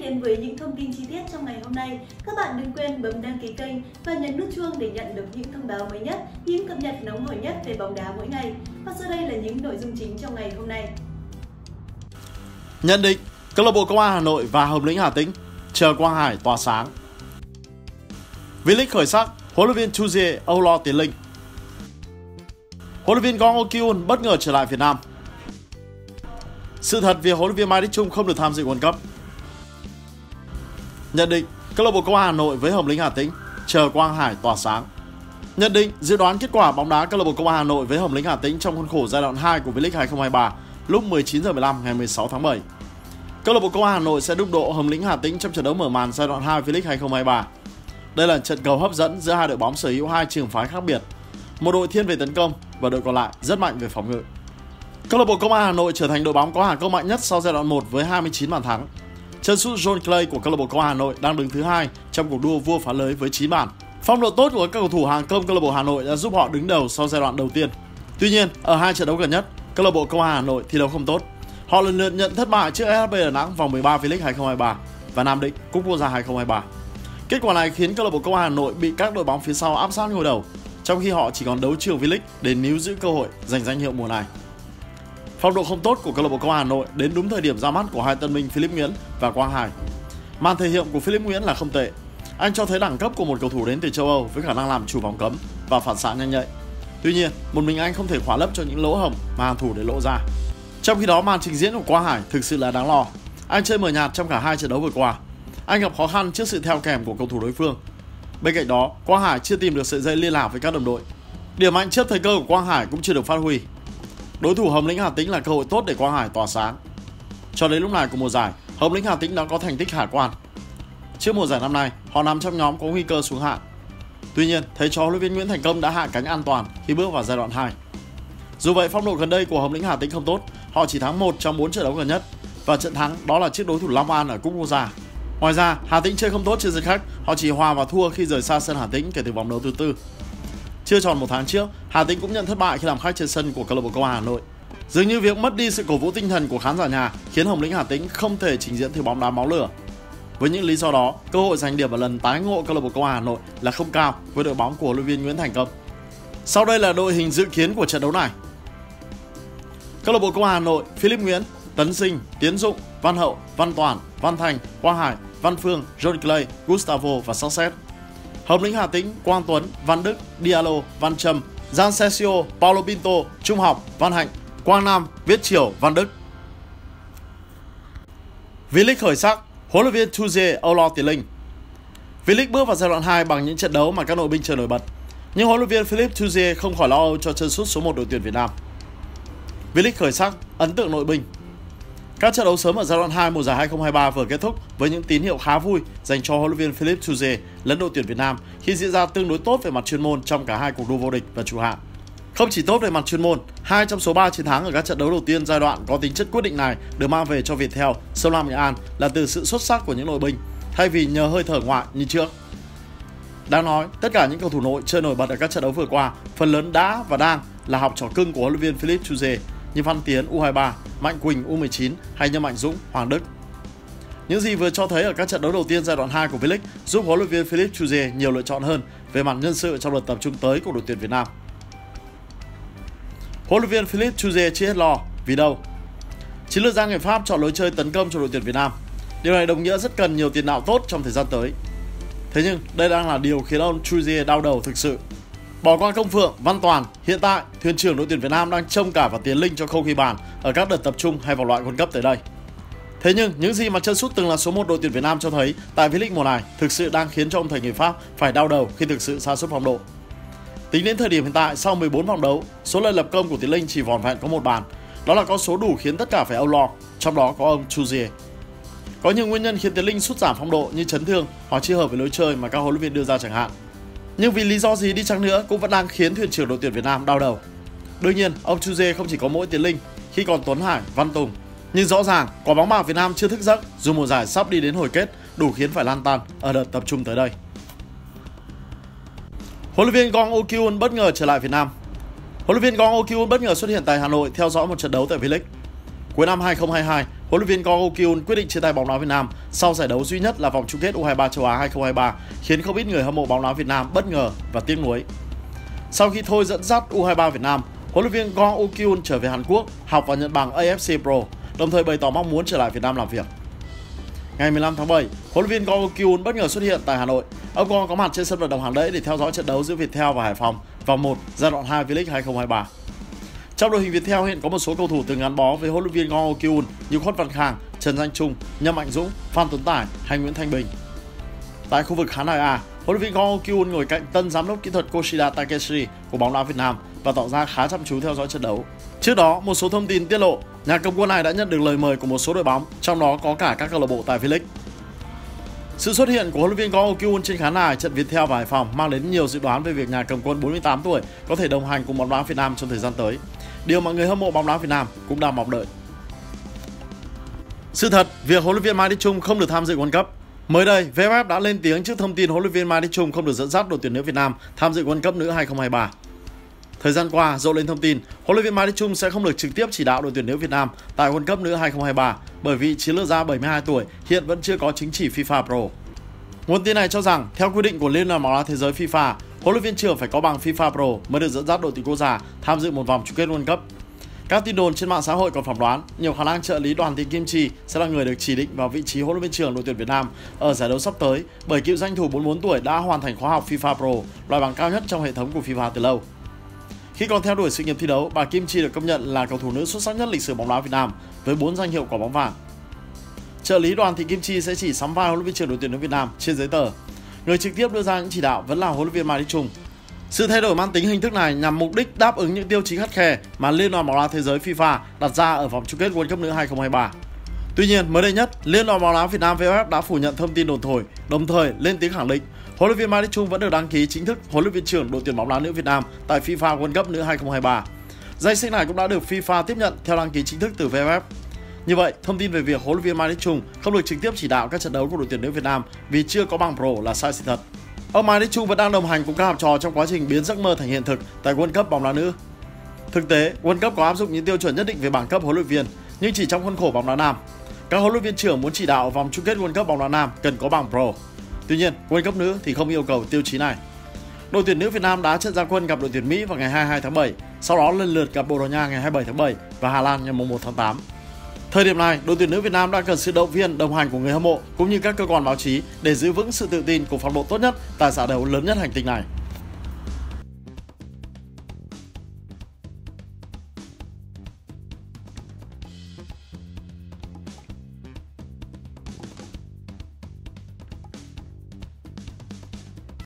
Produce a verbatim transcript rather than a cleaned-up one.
đến với những thông tin chi tiết trong ngày hôm nay, các bạn đừng quên bấm đăng ký kênh và nhấn nút chuông để nhận được những thông báo mới nhất, những cập nhật nóng hổi nhất về bóng đá mỗi ngày. Và sau đây là những nội dung chính trong ngày hôm nay. Nhận định: Câu lạc bộ Công an Hà Nội và Hồng Lĩnh Hà Tĩnh chờ Quang Hải tỏa sáng. V-League khởi sắc, huấn luyện viên Chuzier âu lo tiền linh. Huấn luyện viên Gong Oh-kyun bất ngờ trở lại Việt Nam. Sự thật việc huấn luyện viên Mai Đức Chung không được tham dự World Cup. Nhận định: Câu lạc bộ Công an Hà Nội với Hồng Lĩnh Hà Tĩnh chờ Quang Hải tỏa sáng. Nhận định: Dự đoán kết quả bóng đá câu lạc bộ Công an Hà Nội với Hồng Lĩnh Hà Tĩnh trong khuôn khổ giai đoạn hai của V-League hai không hai ba lúc mười chín giờ mười lăm ngày mười sáu tháng bảy. Câu lạc bộ Công an Hà Nội sẽ đụng độ Hồng Lĩnh Hà Tĩnh trong trận đấu mở màn giai đoạn hai V-League hai không hai ba. Đây là trận cầu hấp dẫn giữa hai đội bóng sở hữu hai trường phái khác biệt. Một đội thiên về tấn công và đội còn lại rất mạnh về phòng ngự. Câu lạc bộ Công an Hà Nội trở thành đội bóng có hàng công mạnh nhất sau giai đoạn một với hai mươi chín bàn thắng. Chân sút John Clay của câu lạc bộ Công an Hà Nội đang đứng thứ hai trong cuộc đua vua phá lưới với chín bàn. Phong độ tốt của các cầu thủ hàng công câu lạc bộ Hà Nội đã giúp họ đứng đầu sau giai đoạn đầu tiên. Tuy nhiên, ở hai trận đấu gần nhất, câu lạc bộ Công an Hà Nội thi đấu không tốt. Họ lần lượt nhận thất bại trước ét hát bê Đà Nẵng vòng mười ba V-League hai không hai ba và Nam Định Cúp Quốc gia hai không hai ba. Kết quả này khiến câu lạc bộ Công an Hà Nội bị các đội bóng phía sau áp sát ngôi đầu, trong khi họ chỉ còn đấu trường V-League để níu giữ cơ hội giành danh hiệu mùa này. Phong độ không tốt của câu lạc bộ Công an Hà Nội đến đúng thời điểm ra mắt của hai tân binh Philip Nguyễn và Quang Hải. Màn thể hiện của Philip Nguyễn là không tệ. Anh cho thấy đẳng cấp của một cầu thủ đến từ châu Âu với khả năng làm chủ vòng cấm và phản xạ nhanh nhạy. Tuy nhiên, một mình anh không thể khỏa lấp cho những lỗ hổng mà hàng thủ để lộ ra. Trong khi đó, màn trình diễn của Quang Hải thực sự là đáng lo. Anh chơi mờ nhạt trong cả hai trận đấu vừa qua. Anh gặp khó khăn trước sự theo kèm của cầu thủ đối phương. Bên cạnh đó, Quang Hải chưa tìm được sợi dây liên lạc với các đồng đội. Điểm mạnh trước thời cơ của Quang Hải cũng chưa được phát huy. Đối thủ Hồng Lĩnh Hà Tĩnh là cơ hội tốt để Quang Hải tỏa sáng. Cho đến lúc này của mùa giải, Hồng Lĩnh Hà Tĩnh đã có thành tích khả quan. Trước mùa giải năm nay, họ nằm trong nhóm có nguy cơ xuống hạng. Tuy nhiên, thầy trò huấn luyện viên Nguyễn Thành Công đã hạ cánh an toàn khi bước vào giai đoạn hai. Dù vậy, phong độ gần đây của Hồng Lĩnh Hà Tĩnh không tốt, họ chỉ thắng một trong bốn trận đấu gần nhất và trận thắng đó là trước đối thủ Long An ở Cúp Quốc gia. Ngoài ra, Hà Tĩnh chơi không tốt trên sân khách, họ chỉ hòa và thua khi rời xa sân Hà Tĩnh kể từ vòng đấu thứ tư. Chưa tròn một tháng trước, Hà Tĩnh cũng nhận thất bại khi làm khách trên sân của câu lạc bộ Công an Hà Nội. Dường như việc mất đi sự cổ vũ tinh thần của khán giả nhà khiến Hồng Lĩnh Hà Tĩnh không thể trình diễn thứ bóng đá máu lửa. Với những lý do đó, cơ hội giành điểm ở lần tái ngộ câu lạc bộ Công an Hà Nội là không cao với đội bóng của huấn luyện viên Nguyễn Thành Công. Sau đây là đội hình dự kiến của trận đấu này. Câu lạc bộ Công an Hà Nội: Philip Nguyễn, Tấn Sinh, Tiến Dụng, Văn Hậu, Văn Toàn, Văn Thành, Quang Hải, Văn Phương, John Clay, Gustavo và Success. Hồng Lĩnh Hà Tĩnh: Quang Tuấn, Văn Đức, Diallo, Văn Trâm, Gian Sessio, Paulo Pinto, Trung Học, Văn Hạnh, Quang Nam, Viết Triểu, Văn Đức. V-League khởi sắc, huấn luyện viên Chuzier âu lo tiền linh. V-League bước vào giai đoạn hai bằng những trận đấu mà các nội binh chơi nổi bật, nhưng huấn luyện viên Philip Chuzier không khỏi lo âu cho chân sút số một đội tuyển Việt Nam. V-League khởi sắc, ấn tượng nội binh. Các trận đấu sớm ở giai đoạn hai mùa giải hai không hai ba vừa kết thúc với những tín hiệu khá vui dành cho huấn luyện viên Philip Chuzier lẫn đội tuyển Việt Nam khi diễn ra tương đối tốt về mặt chuyên môn trong cả hai cuộc đua vô địch và chủ hạng. Không chỉ tốt về mặt chuyên môn, hai trong số ba chiến thắng ở các trận đấu đầu tiên giai đoạn có tính chất quyết định này được mang về cho Viettel, Sông Lam Nghệ An là từ sự xuất sắc của những nội binh thay vì nhờ hơi thở ngoại như trước. Đáng nói, tất cả những cầu thủ nội chơi nổi bật ở các trận đấu vừa qua phần lớn đã và đang là học trò cưng của huấn luyện viên Philip Chuzier như Văn Tiến U hai ba, Mạnh Quỳnh U mười chín hay Nhâm Mạnh Dũng, Hoàng Đức. Những gì vừa cho thấy ở các trận đấu đầu tiên giai đoạn hai của V-League giúp huấn luyện viên Philip Chuzier nhiều lựa chọn hơn về mặt nhân sự trong đợt tập trung tới của đội tuyển Việt Nam. Huấn luyện viên Philip Chuzier chưa hết lo, vì đâu? Chiến lược gia người Pháp chọn lối chơi tấn công cho đội tuyển Việt Nam. Điều này đồng nghĩa rất cần nhiều tiền đạo tốt trong thời gian tới. Thế nhưng đây đang là điều khiến ông Chuzier đau đầu thực sự. Bỏ qua Công Phượng, Văn Toàn, hiện tại thuyền trưởng đội tuyển Việt Nam đang trông cả vào tiền linh cho khâu ghi bàn ở các đợt tập trung hay vòng loại World Cup tới đây. Thế nhưng những gì mà chân sút từng là số một đội tuyển Việt Nam cho thấy tại V-League mùa này thực sự đang khiến cho ông thầy người Pháp phải đau đầu khi thực sự sa sút phong độ. Tính đến thời điểm hiện tại, sau mười bốn vòng đấu, số lần lập công của Tiến Linh chỉ vỏn vẹn có một bàn. Đó là con số đủ khiến tất cả phải âu lo, trong đó có ông Chuzier. Có nhiều nguyên nhân khiến Tiến Linh sút giảm phong độ như chấn thương hoặc chưa hợp với lối chơi mà các huấn luyện viên đưa ra chẳng hạn. Nhưng vì lý do gì đi chăng nữa cũng vẫn đang khiến thuyền trưởng đội tuyển Việt Nam đau đầu. Đương nhiên, ông Chuzier không chỉ có mỗi Tiến Linh khi còn Tuấn Hải, Văn Tùng. Nhưng rõ ràng, quả bóng bạc Việt Nam chưa thức giấc dù mùa giải sắp đi đến hồi kết, đủ khiến phải lan tan ở đợt tập trung tới đây. Huấn luyện viên Gong Oh-kyun bất ngờ trở lại Việt Nam. Huấn luyện viên Gong Oh-kyun bất ngờ xuất hiện tại Hà Nội theo dõi một trận đấu tại V-League. Cuối năm hai không hai hai, huấn luyện viên Go Ho-kyun quyết định chia tay bóng đá Việt Nam sau giải đấu duy nhất là vòng chung kết U hai mươi ba châu Á hai không hai ba, khiến không ít người hâm mộ bóng đá Việt Nam bất ngờ và tiếc nuối. Sau khi thôi dẫn dắt U hai mươi ba Việt Nam, huấn luyện viên Go Ho-kyun trở về Hàn Quốc học và nhận bằng A F C Pro, đồng thời bày tỏ mong muốn trở lại Việt Nam làm việc. Ngày mười lăm tháng bảy, huấn luyện viên Go Ho-kyun bất ngờ xuất hiện tại Hà Nội. Ông Go có mặt trên sân vận động Hàng Đẫy để theo dõi trận đấu giữa Viettel và Hải Phòng vòng một giai đoạn hai V-League hai không hai ba. Trong đội hình Viettel hiện có một số cầu thủ từng gắn bó với huấn luyện viên Go Ho-kyun như Khuất Văn Khang, Trần Danh Trung, Nhâm Mạnh Dũng, Phan Tuấn Tải hay Nguyễn Thanh Bình. Tại khu vực khán đài A, huấn luyện viên Go Ho-kyun ngồi cạnh tân giám đốc kỹ thuật Koshida Takeshi của bóng đá Việt Nam và tỏ ra khá chăm chú theo dõi trận đấu. Trước đó, một số thông tin tiết lộ, nhà cầm quân này đã nhận được lời mời của một số đội bóng, trong đó có cả các câu lạc bộ tại V-League. Sự xuất hiện của huấn luyện viên Go Ho-kyun trên khán đài trận Viettel và Hải Phòng mang đến nhiều dự đoán về việc nhà cầm quân bốn mươi tám tuổi có thể đồng hành cùng bóng đá Việt Nam trong thời gian tới. Điều mà người hâm mộ bóng đá Việt Nam cũng đang mong đợi. Sự thật, việc huấn luyện viên Mai Đức Chung không được tham dự World Cup. Mới đây, vê ép ép đã lên tiếng trước thông tin huấn luyện viên Mai Đức Chung không được dẫn dắt đội tuyển nữ Việt Nam tham dự World Cup nữ hai không hai ba. Thời gian qua, rộ lên thông tin huấn luyện viên Mai Đức Chung sẽ không được trực tiếp chỉ đạo đội tuyển nữ Việt Nam tại World Cup nữ hai không hai ba bởi vì chiến lược gia bảy mươi hai tuổi hiện vẫn chưa có chứng chỉ FIFA Pro. Nguồn tin này cho rằng, theo quy định của Liên đoàn bóng đá thế giới FIFA, huấn luyện viên trưởng phải có bằng FIFA Pro mới được dẫn dắt đội tuyển quốc gia tham dự một vòng chung kết World Cup. Các tin đồn trên mạng xã hội còn phỏng đoán nhiều khả năng trợ lý Đoàn Thị Kim Chi sẽ là người được chỉ định vào vị trí huấn luyện viên trưởng đội tuyển Việt Nam ở giải đấu sắp tới bởi cựu danh thủ bốn mươi bốn tuổi đã hoàn thành khóa học FIFA Pro, loại bằng cao nhất trong hệ thống của FIFA từ lâu. Khi còn theo đuổi sự nghiệp thi đấu, bà Kim Chi được công nhận là cầu thủ nữ xuất sắc nhất lịch sử bóng đá Việt Nam với bốn danh hiệu quả bóng vàng. Trợ lý Đoàn Thị Kim Chi sẽ chỉ sắm vai huấn luyện viên trưởng đội tuyển nữ Việt Nam trên giấy tờ. Người trực tiếp đưa ra những chỉ đạo vẫn là huấn luyện viên Mai Đức Chung. Sự thay đổi mang tính hình thức này nhằm mục đích đáp ứng những tiêu chí khắt khe mà Liên đoàn bóng đá thế giới FIFA đặt ra ở vòng chung kết World Cup nữ hai không hai ba. Tuy nhiên, mới đây nhất, Liên đoàn bóng đá Việt Nam vê ép ép đã phủ nhận thông tin đồn thổi, đồng thời lên tiếng khẳng định huấn luyện viên Mai Đức Chung vẫn được đăng ký chính thức huấn luyện viên trưởng đội tuyển bóng đá nữ Việt Nam tại FIFA World Cup nữ hai không hai ba. Danh sách này cũng đã được FIFA tiếp nhận theo đăng ký chính thức từ vê ép ép. Như vậy, thông tin về việc huấn luyện viên Mai Đức Chung không được trực tiếp chỉ đạo các trận đấu của đội tuyển nữ Việt Nam vì chưa có bằng Pro là sai sự thật. Ông Mai Đức Chung vẫn đang đồng hành cùng các học trò trong quá trình biến giấc mơ thành hiện thực tại World Cup bóng đá nữ. Thực tế, World Cup có áp dụng những tiêu chuẩn nhất định về bảng cấp huấn luyện viên, nhưng chỉ trong khuôn khổ bóng đá nam. Các huấn luyện viên trưởng muốn chỉ đạo ở vòng chung kết World Cup bóng đá nam cần có bằng Pro. Tuy nhiên, World Cup nữ thì không yêu cầu tiêu chí này. Đội tuyển nữ Việt Nam đã trận ra quân gặp đội tuyển Mỹ vào ngày hai mươi hai tháng bảy, sau đó lần lượt gặp Bồ Đào Nha ngày hai mươi bảy tháng bảy và Hà Lan ngày mùng một tháng tám. Thời điểm này, đội tuyển nữ Việt Nam đang cần sự động viên, đồng hành của người hâm mộ cũng như các cơ quan báo chí để giữ vững sự tự tin của phong độ tốt nhất tại giải đấu lớn nhất hành tinh này.